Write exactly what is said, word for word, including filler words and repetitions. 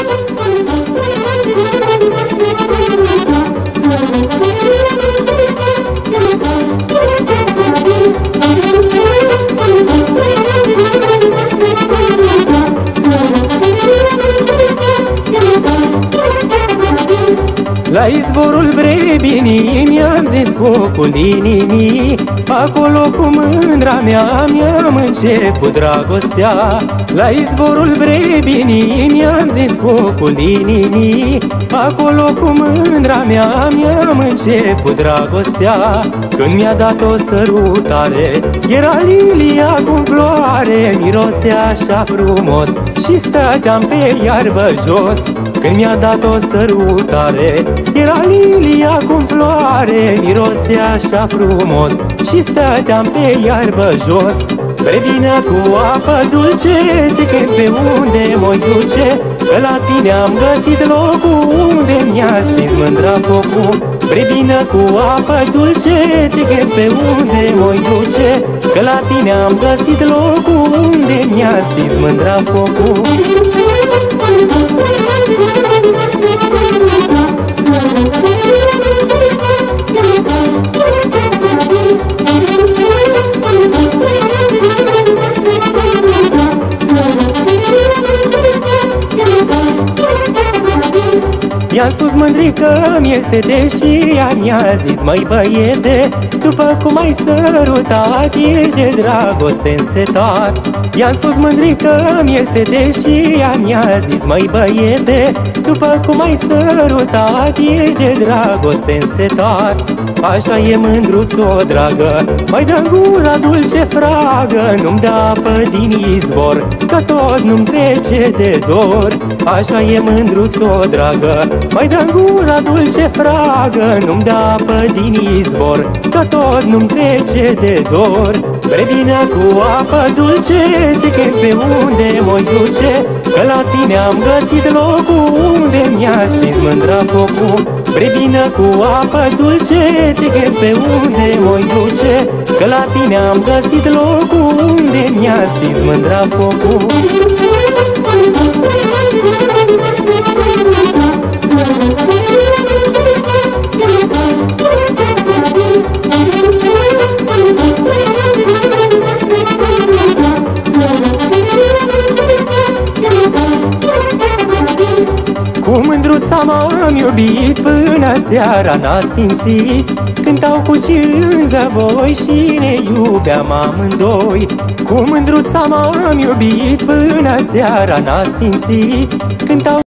La izvorul Brebinii mi-am zis focul inimii, acolo cu mândra mea mi-am început dragostea. La izvorul Brebinii mi-am zis focul inimii, acolo cu mândra mea mi-am început dragostea. Când mi-a dat o sărutare, era lilia cu floare, mirosea așa frumos și stăteam pe iarbă jos. Când mi-a dat o sărutare, era lilia cu floare, mirosea așa frumos și stăteam pe iarbă jos. Brebină cu apă dulce, te chem pe unde mă-i duce, că la tine am găsit locul unde mi-a stins mândra focul. Brebină cu apă dulce, te chem pe unde mă-i duce, că la tine am găsit locul unde mi-a stins mândra focul. I-am spus mândrică-mi e sete și ea mi-a zis: măi băiete, după cum ai sărutat, ești de dragoste însetat. I-am spus mândrică-mi e sete și ea mi-a zis: măi băiete, după cum ai sărutat, ești de dragoste însetat. Așa e mândruț-o dragă, mai dă gura dulce fragă, nu-mi dă apă din izvor, că tot nu-mi trece de dor. Așa e mândruț-o dragă, mai dă gura dulce fragă, nu-mi dă apă din izvor, că tot nu-mi trece de dor. Brebină cu apă dulce, te chem pe unde mă duce, că la tine am găsit locul unde mi-a stins mândra focul. Brebină cu apă dulce, te chem pe unde mă duce, că la tine am găsit locul unde mi-a stins mândra focul. Cu mândruța m-am iubit, până seara n-a sfințit, cântau cu cinză voi și ne iubeam amândoi. Cu mândruța m-am iubit, până seara n-a sfințit, cântau